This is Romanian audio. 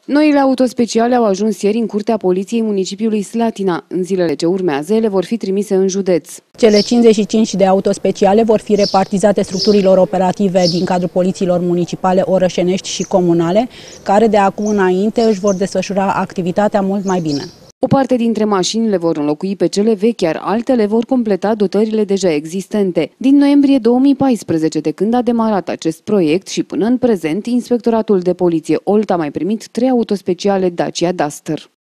Noile autospeciale au ajuns ieri în curtea poliției municipiului Slatina. În zilele ce urmează, ele vor fi trimise în județ. Cele 55 de autospeciale vor fi repartizate structurilor operative din cadrul polițiilor municipale, orășenești și comunale, care de acum înainte își vor desfășura activitatea mult mai bine. O parte dintre mașini le vor înlocui pe cele vechi, iar altele vor completa dotările deja existente. Din noiembrie 2014, de când a demarat acest proiect și până în prezent, Inspectoratul de Poliție Olt a mai primit 3 autospeciale Dacia Duster.